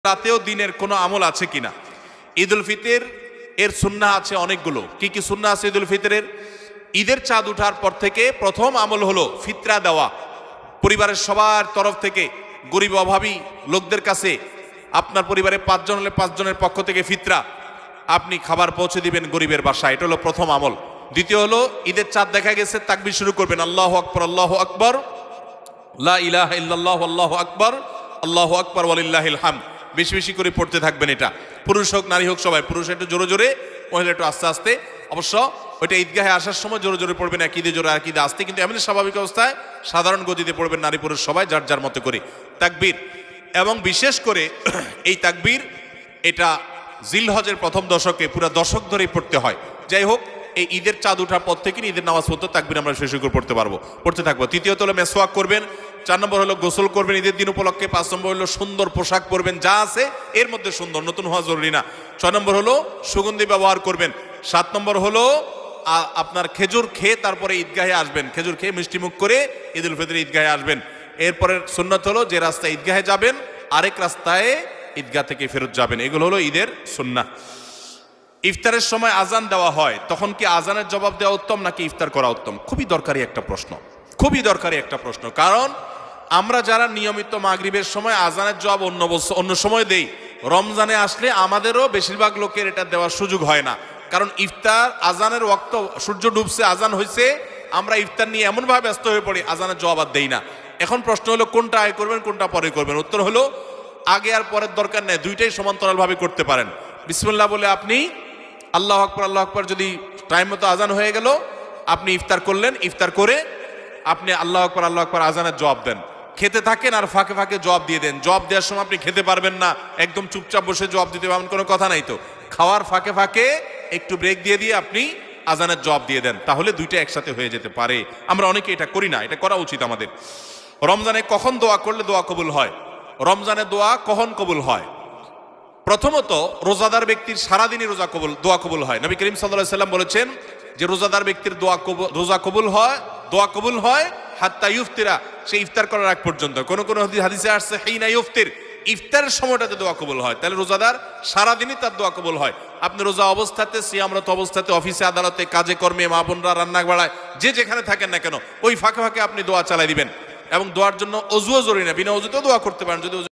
রাতেও দিনের কোনো আমল আছে কিনা। ঈদুল ফিতর এর সুন্নাহ আছে অনেকগুলো। কি কি সুন্নাহ আছে ঈদুল ফিতরের? ঈদের চাঁদ ওঠার পর থেকে প্রথম আমল হলো ফিতরা দেওয়া। পরিবারের সবার তরফ থেকে গরিব অভাবী লোকদের কাছে আপনার পরিবারে 5 জন হলে 5 জনের পক্ষ থেকে ফিতরা আপনি খাবার পৌঁছে দিবেন গরিবের বাসায়। এটা হলো প্রথম আমল। দ্বিতীয় হলো ঈদের চাঁদ দেখা গেছে তাকবীর শুরু করবেন, আল্লাহু আকবার আল্লাহু আকবার, লা ইলাহা ইল্লাল্লাহ আল্লাহু আকবার আল্লাহু আকবার ওয়ালিল্লাহিল হামদ। বেশি বেশি করে পড়তে থাকবেন। এটা পুরুষ হোক নারী হোক সবাই, পুরুষ একটু জোরে জোরে, মহিলা একটু আস্তে আস্তে। অবশ্য ওইটা ঈদগাহে আসার সময় জোরে জোরে পড়বেন, একইদে জোরে একইদে আস্তে, কিন্তু এমনি স্বাভাবিক অবস্থায় সাধারণ গতিতে পড়বেন নারী পুরুষ সবাই যার যার মতো করে তাকবীর। এবং বিশেষ করে এই তাকবীর এটা জিলহজের প্রথম দশকে পুরো দশক ধরেই পড়তে হয়। যাই হোক, এই ঈদের চাঁদ ওঠার পর থেকে ঈদের নামাজ পড়তে তাকবীর আমরা শেষ করে পড়তে থাকবো। তৃতীয়ত হলো মেসওয়াক করবেন। 4 নম্বর হলো গোসল করবেন ঈদের দিন উপলক্ষে। 5 নম্বর হলো সুন্দর পোশাক পরবেন, যা আছে এর মধ্যে সুন্দর, নতুন হওয়া জরুরি না। 6 নম্বর হলো সুগন্ধি ব্যবহার করবেন। 7 নম্বর হলো আপনার খেজুর খেয়ে তারপরে ঈদগাহে আসবেন, খেজুর খেয়ে মিষ্টি মুখ করে ঈদুল ফিতর ঈদগাহে আসবেন। এরপরের সুন্নাত হলো যে রাস্তায় ঈদগাহে যাবেন আরেক রাস্তায় ঈদগাহ থেকে ফেরত যাবেন। এগুলো হলো ঈদের সুন্নাহ। ইফতারের সময় আজান দেওয়া হয়, তখন কি আজানের জবাব দেওয়া উত্তম নাকি ইফতার করা উত্তম? খুবই দরকারি একটা প্রশ্ন, খুবই দরকারি একটা প্রশ্ন। কারণ আমরা যারা নিয়মিত মাগরিবের সময় আজানের জবাব অন্য সময় দেই, রমজানে আসলে আমাদেরও বেশিরভাগ লোকের এটা দেওয়ার সুযোগ হয় না। কারণ ইফতার আজানের ওয়াক্ত, সূর্য ডুবছে, আজান হয়েছে, আমরা ইফতার নিয়ে এমনভাবে ব্যস্ত হয়ে পড়ি আজানের জবাব আর দেই না। এখন প্রশ্ন হলো কোনটা আগে করবেন কোনটা পরে করবেন? উত্তর হলো আগে আর পরের দরকার নেই, দুইটাই সমান্তরালভাবে করতে পারেন। বিসমিল্লাহ বলে আপনি আল্লাহু আকবার যদি টাইম মতো আজান হয়ে গেল, আপনি ইফতার করলেন, ইফতার করে আপনি আল্লাহু আকবার আজানের জবাব দেন, খেতে থাকেন আর ফাঁকে ফাঁকে জবাব দিয়ে দেন। জবাব দেওয়ার সময় আপনি খেতে পারবেন না, একদম চুপচাপ বসে জবাব দিতে পারবেন, কোনো কথা নাই তো। খাওয়ার ফাঁকে ফাঁকে একটু ব্রেক দিয়ে দিয়ে আপনি আজানের জবাব দিয়ে দেন, তাহলে দুইটা একসাথে হয়ে যেতে পারে। আমরা অনেকে এটা করি না, এটা করা উচিত আমাদের। রমজানে কখন দোয়া করলে দোয়া কবুল হয়? রমজানে দোয়া কখন কবুল হয়? প্রথমত রোজাদার ব্যক্তির সারাদিনই দোয়া কবুল হয়। নবী করিম সাল্লাল্লাহু আলাইহি সাল্লাম বলেছেন যে রোজাদার ব্যক্তির দোয়া কবুল হয় হাত্তা ইফতিরা, সে ইফতার করার আগ পর্যন্ত। কোন কোন হাদিসে আসছে হিনা ইফতির, ইফতারের সময়টাতে দোয়া কবুল হয়। তাহলে রোজাদার সারাদিনই তার দোয়া কবুল হয়। আপনি রোজা অবস্থাতে, সিয়ামরত অবস্থাতে, অফিসে আদালতে, কাজে কর্মে, মা বোনরা রান্না বাড়ায়, যে যেখানে থাকেন না কেন, ওই ফাঁকে ফাঁকে আপনি দোয়া চালাই দিবেন। এবং দোয়ার জন্য অজুও জরুরি না, বিনা অজুতেও দোয়া করতে পারেন। যদি